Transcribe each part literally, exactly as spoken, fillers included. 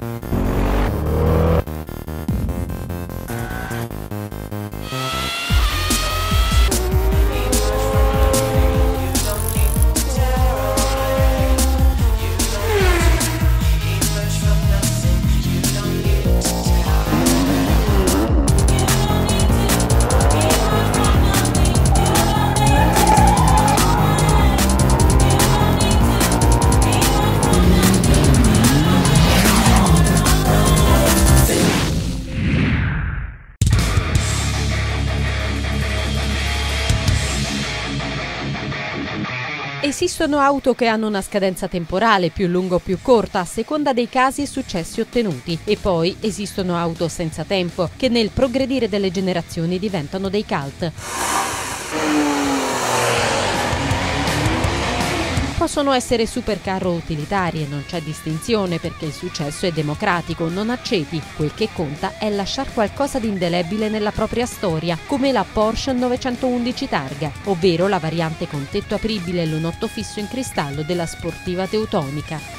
Esistono auto che hanno una scadenza temporale più lunga o più corta a seconda dei casi e successi ottenuti, e poi esistono auto senza tempo che nel progredire delle generazioni diventano dei cult. Possono essere supercar o utilitarie, non c'è distinzione perché il successo è democratico, non acceti. Quel che conta è lasciare qualcosa di indelebile nella propria storia, come la Porsche novecentoundici Targa, ovvero la variante con tetto apribile e lunotto fisso in cristallo della sportiva teutonica.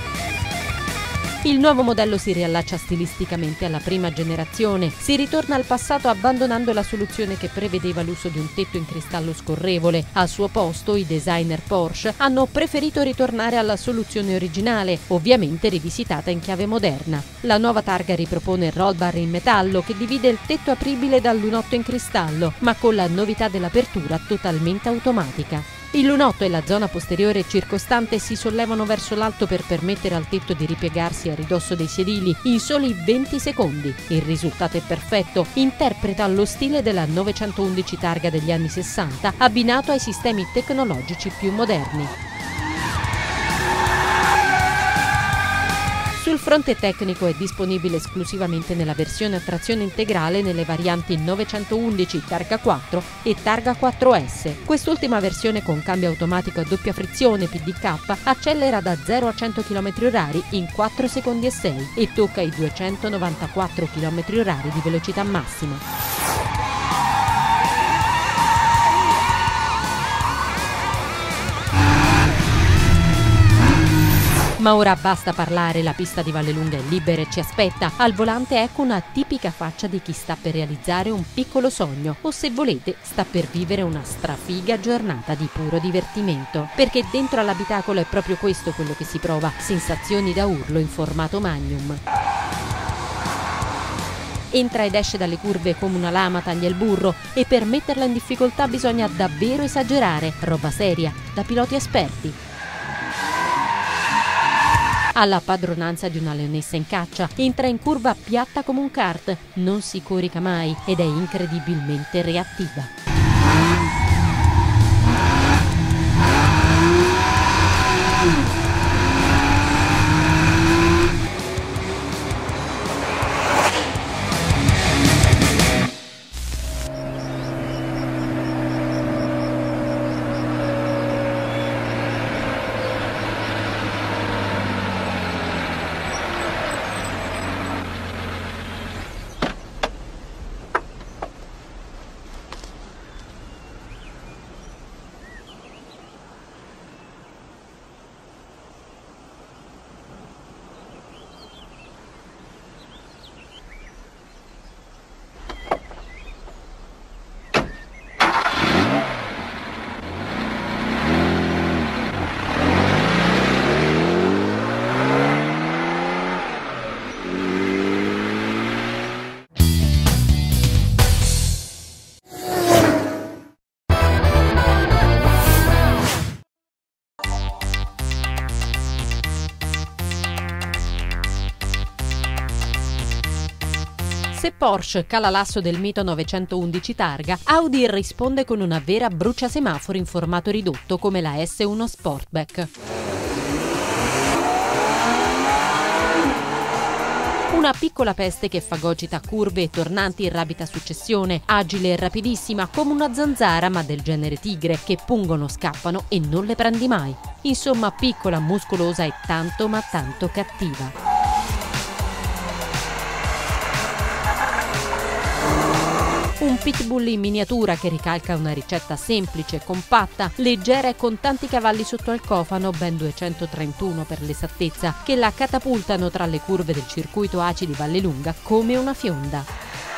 Il nuovo modello si riallaccia stilisticamente alla prima generazione, si ritorna al passato abbandonando la soluzione che prevedeva l'uso di un tetto in cristallo scorrevole. Al suo posto i designer Porsche hanno preferito ritornare alla soluzione originale, ovviamente rivisitata in chiave moderna. La nuova targa ripropone il roll bar in metallo che divide il tetto apribile dal lunotto in cristallo, ma con la novità dell'apertura totalmente automatica. Il lunotto e la zona posteriore circostante si sollevano verso l'alto per permettere al tetto di ripiegarsi a ridosso dei sedili in soli venti secondi. Il risultato è perfetto, interpreta lo stile della novecentoundici Targa degli anni sessanta abbinato ai sistemi tecnologici più moderni. Sul fronte tecnico è disponibile esclusivamente nella versione a trazione integrale nelle varianti novecentoundici Targa quattro e Targa quattro S. Quest'ultima versione con cambio automatico a doppia frizione P D K accelera da zero a cento chilometri orari in quattro secondi e sei e tocca i duecentonovantaquattro chilometri orari di velocità massima. Ma ora basta parlare, la pista di Vallelunga è libera e ci aspetta. Al volante ecco una tipica faccia di chi sta per realizzare un piccolo sogno o, se volete, sta per vivere una strafiga giornata di puro divertimento. Perché dentro all'abitacolo è proprio questo quello che si prova, sensazioni da urlo in formato Magnum. Entra ed esce dalle curve come una lama taglia il burro e per metterla in difficoltà bisogna davvero esagerare, roba seria, da piloti esperti. Ha la padronanza di una leonessa in caccia, entra in curva piatta come un kart, non si corica mai ed è incredibilmente reattiva. Se Porsche cala l'asso del mito novecentoundici Targa, Audi risponde con una vera bruciasemaforo in formato ridotto come la S uno Sportback. Una piccola peste che fagocita curve e tornanti in rapida successione, agile e rapidissima come una zanzara ma del genere tigre, che pungono, scappano e non le prendi mai. Insomma, piccola, muscolosa e tanto ma tanto cattiva. Un pitbull in miniatura che ricalca una ricetta semplice, compatta, leggera e con tanti cavalli sotto al cofano, ben duecentotrentuno per l'esattezza, che la catapultano tra le curve del circuito Acidi Vallelunga come una fionda.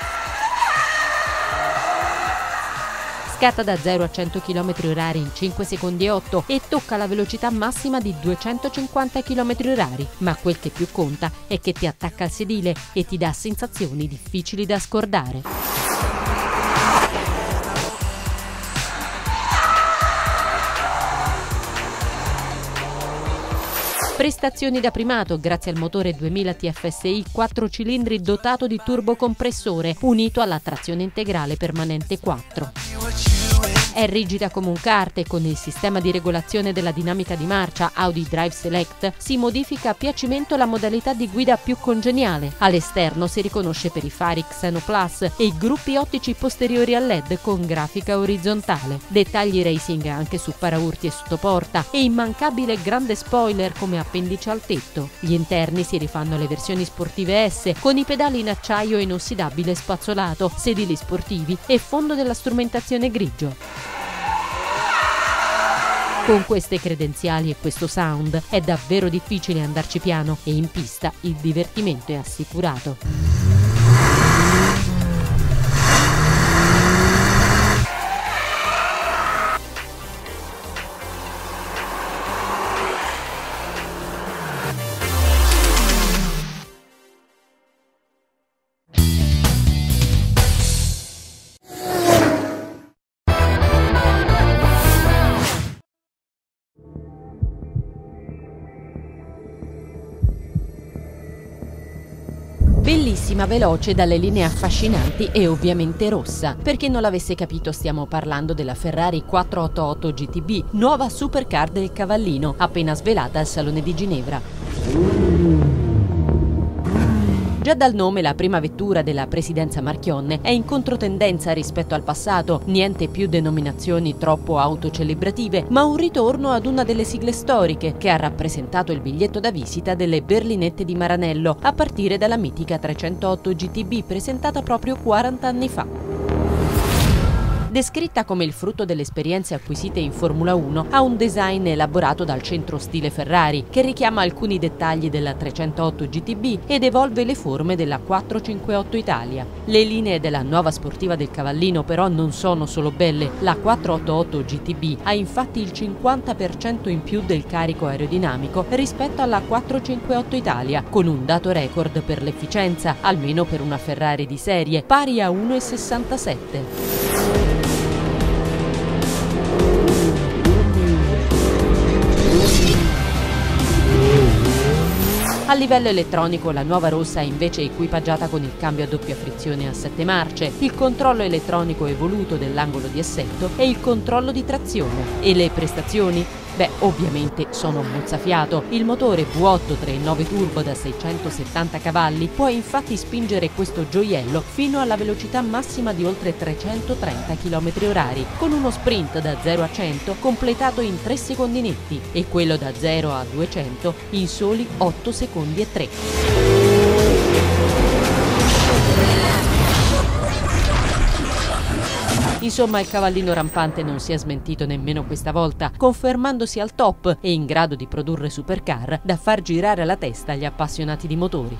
Scatta da zero a cento chilometri orari in cinque secondi e otto e tocca la velocità massima di duecentocinquanta chilometri orari, ma quel che più conta è che ti attacca al sedile e ti dà sensazioni difficili da scordare. Prestazioni da primato grazie al motore duemila T F S I quattro cilindri dotato di turbocompressore unito alla trazione integrale permanente quattro. È rigida come un kart e con il sistema di regolazione della dinamica di marcia Audi Drive Select si modifica a piacimento la modalità di guida più congeniale. All'esterno si riconosce per i fari Xeno Plus e i gruppi ottici posteriori a L E D con grafica orizzontale. Dettagli racing anche su paraurti e sottoporta e immancabile grande spoiler come appendice al tetto. Gli interni si rifanno alle versioni sportive S con i pedali in acciaio inossidabile spazzolato, sedili sportivi e fondo della strumentazione grigio. Con queste credenziali e questo sound è davvero difficile andarci piano e in pista il divertimento è assicurato. Bellissima, veloce, dalle linee affascinanti e ovviamente rossa. Per chi non l'avesse capito, stiamo parlando della Ferrari quattrocentottantotto G T B, nuova supercar del Cavallino, appena svelata al Salone di Ginevra. Già dal nome la prima vettura della presidenza Marchionne è in controtendenza rispetto al passato, niente più denominazioni troppo autocelebrative, ma un ritorno ad una delle sigle storiche che ha rappresentato il biglietto da visita delle berlinette di Maranello, a partire dalla mitica trecentootto G T B presentata proprio quaranta anni fa. Descritta come il frutto delle esperienze acquisite in Formula uno, ha un design elaborato dal centro stile Ferrari, che richiama alcuni dettagli della trecentootto G T B ed evolve le forme della quattrocentocinquantotto Italia. Le linee della nuova sportiva del Cavallino però non sono solo belle, la quattrocentottantotto G T B ha infatti il cinquanta per cento in più del carico aerodinamico rispetto alla quattrocentocinquantotto Italia, con un dato record per l'efficienza, almeno per una Ferrari di serie, pari a uno virgola sessantasette. A livello elettronico la nuova rossa è invece equipaggiata con il cambio a doppia frizione a sette marce, il controllo elettronico evoluto dell'angolo di assetto e il controllo di trazione. E le prestazioni? Beh, ovviamente sono un mozzafiato. Il motore V otto tre virgola nove turbo da seicentosettanta cavalli può infatti spingere questo gioiello fino alla velocità massima di oltre trecentotrenta chilometri orari, con uno sprint da zero a cento completato in tre secondi netti e quello da zero a duecento in soli otto secondi e tre. Insomma, il Cavallino rampante non si è smentito nemmeno questa volta, confermandosi al top e in grado di produrre supercar da far girare la testa agli appassionati di motori.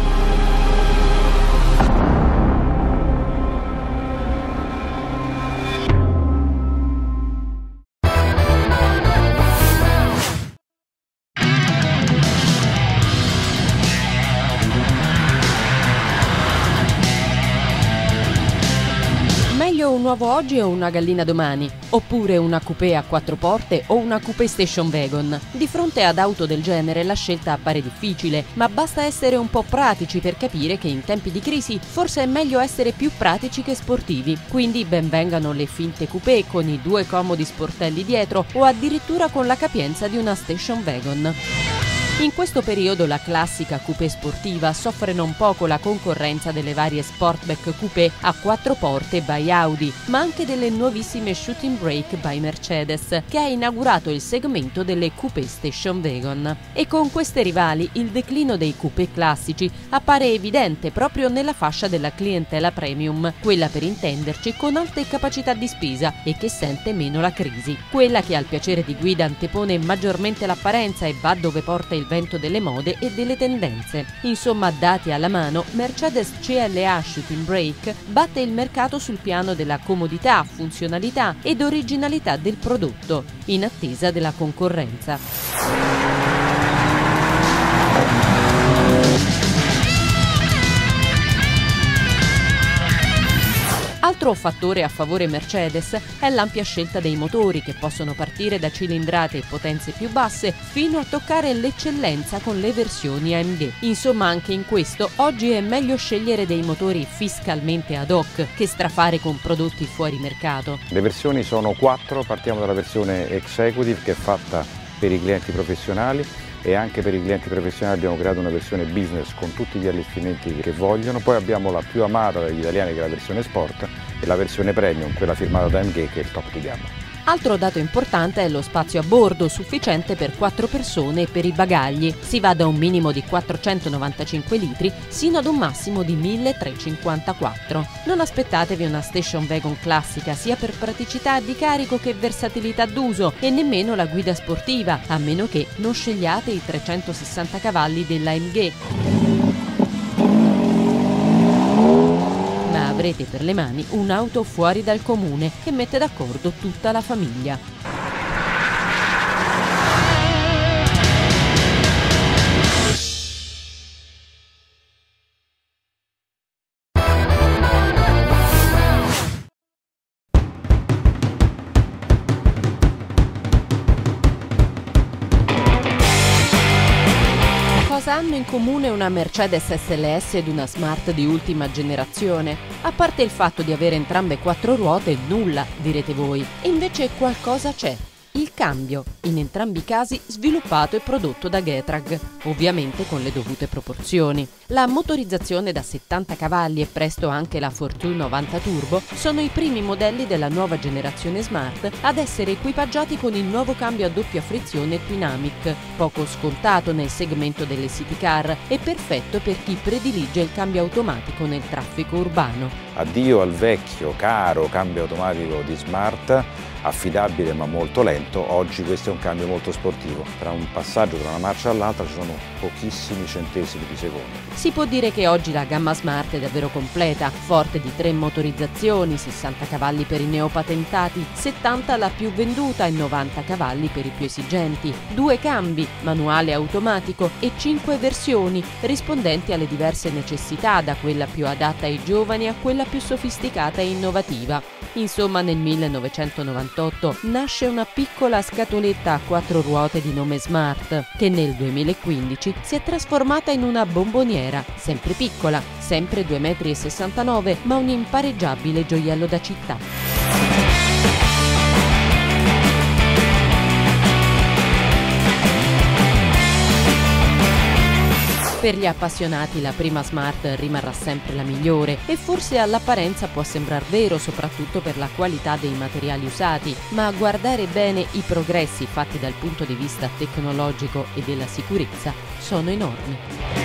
Un nuovo oggi o una gallina domani? Oppure una coupé a quattro porte o una coupé station wagon? Di fronte ad auto del genere la scelta appare difficile, ma basta essere un po' pratici per capire che in tempi di crisi forse è meglio essere più pratici che sportivi. Quindi ben vengano le finte coupé con i due comodi sportelli dietro o addirittura con la capienza di una station wagon. In questo periodo la classica coupé sportiva soffre non poco la concorrenza delle varie Sportback coupé a quattro porte by Audi, ma anche delle nuovissime Shooting Brake by Mercedes, che ha inaugurato il segmento delle coupé station wagon. E con queste rivali il declino dei coupé classici appare evidente proprio nella fascia della clientela premium, quella per intenderci con alte capacità di spesa e che sente meno la crisi, quella che al piacere di guida antepone maggiormente l'apparenza e va dove porta il vento delle mode e delle tendenze. Insomma, dati alla mano, Mercedes C L A Shooting Brake batte il mercato sul piano della comodità, funzionalità ed originalità del prodotto, in attesa della concorrenza. Altro fattore a favore Mercedes è l'ampia scelta dei motori, che possono partire da cilindrate e potenze più basse fino a toccare l'eccellenza con le versioni A M G. Insomma, anche in questo oggi è meglio scegliere dei motori fiscalmente ad hoc che strafare con prodotti fuori mercato. Le versioni sono quattro, partiamo dalla versione Executive, che è fatta per i clienti professionali, e anche per i clienti professionali abbiamo creato una versione business con tutti gli allestimenti che vogliono. Poi abbiamo la più amata dagli italiani, che è la versione sport, e la versione premium, quella firmata da A M G, che è il top di gamma. Altro dato importante è lo spazio a bordo, sufficiente per quattro persone e per i bagagli. Si va da un minimo di quattrocentonovantacinque litri sino ad un massimo di milletrecentocinquantaquattro. Non aspettatevi una station wagon classica, sia per praticità di carico che versatilità d'uso, e nemmeno la guida sportiva, a meno che non scegliate i trecentosessanta cavalli della A M G. Avrete per le mani un'auto fuori dal comune che mette d'accordo tutta la famiglia. Cosa hanno in comune una Mercedes S L S ed una Smart di ultima generazione? A parte il fatto di avere entrambe quattro ruote, nulla, direte voi. E invece qualcosa c'è. Il cambio, in entrambi i casi sviluppato e prodotto da Getrag, ovviamente con le dovute proporzioni. La motorizzazione da settanta cavalli e presto anche la Fortune novanta Turbo sono i primi modelli della nuova generazione Smart ad essere equipaggiati con il nuovo cambio a doppia frizione Twinamic, poco scontato nel segmento delle city car e perfetto per chi predilige il cambio automatico nel traffico urbano. Addio al vecchio, caro cambio automatico di Smart, affidabile ma molto lento. Oggi questo è un cambio molto sportivo. Tra un passaggio tra una marcia all'altra ci sono pochissimi centesimi di secondo. Si può dire che oggi la gamma Smart è davvero completa, forte di tre motorizzazioni, sessanta cavalli per i neopatentati, settanta la più venduta e novanta cavalli per i più esigenti, due cambi, manuale e automatico, e cinque versioni, rispondenti alle diverse necessità, da quella più adatta ai giovani a quella più sofisticata e innovativa. Insomma, nel millenovecentonovantotto nasce una piccola scatoletta a quattro ruote di nome Smart, che nel duemilaquindici si è trasformata in una bomboniera, sempre piccola, sempre due virgola sessantanove metri, ma un impareggiabile gioiello da città. Per gli appassionati la prima Smart rimarrà sempre la migliore, e forse all'apparenza può sembrar vero, soprattutto per la qualità dei materiali usati, ma a guardare bene i progressi fatti dal punto di vista tecnologico e della sicurezza sono enormi.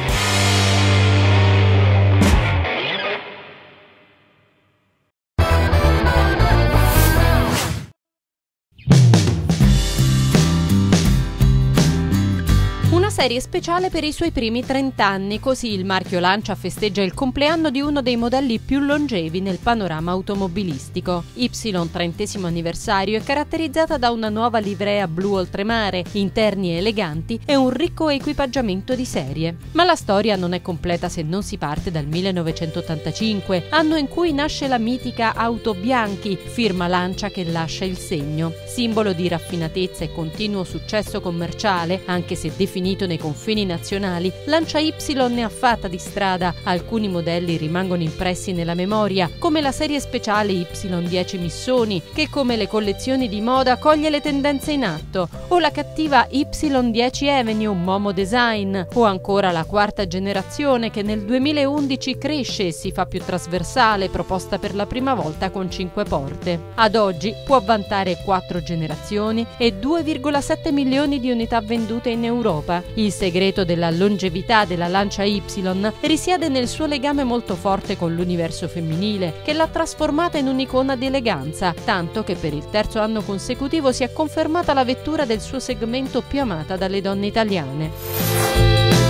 Serie speciale per i suoi primi trenta anni, così il marchio Lancia festeggia il compleanno di uno dei modelli più longevi nel panorama automobilistico. Y trentesimo anniversario è caratterizzata da una nuova livrea blu oltremare, interni eleganti e un ricco equipaggiamento di serie. Ma la storia non è completa se non si parte dal millenovecentottantacinque, anno in cui nasce la mitica auto Bianchi, firma Lancia che lascia il segno. Simbolo di raffinatezza e continuo successo commerciale, anche se definito nei nei confini nazionali, Lancia Y ne ha fatta di strada. Alcuni modelli rimangono impressi nella memoria, come la serie speciale Y dieci Missoni, che come le collezioni di moda coglie le tendenze in atto, o la cattiva Y dieci Avenue Momo Design, o ancora la quarta generazione che nel duemilaundici cresce e si fa più trasversale, proposta per la prima volta con cinque porte. Ad oggi può vantare quattro generazioni e due virgola sette milioni di unità vendute in Europa. Il segreto della longevità della Lancia Y risiede nel suo legame molto forte con l'universo femminile, che l'ha trasformata in un'icona di eleganza, tanto che per il terzo anno consecutivo si è confermata la vettura del suo segmento più amata dalle donne italiane.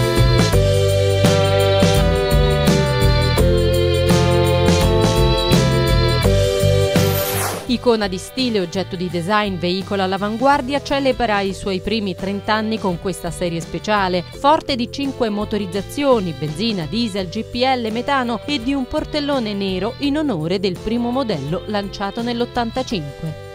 Icona di stile, oggetto di design, veicolo all'avanguardia, celebra i suoi primi trenta anni con questa serie speciale, forte di cinque motorizzazioni, benzina, diesel, G P L, metano e di un portellone nero in onore del primo modello lanciato nell'ottantacinque.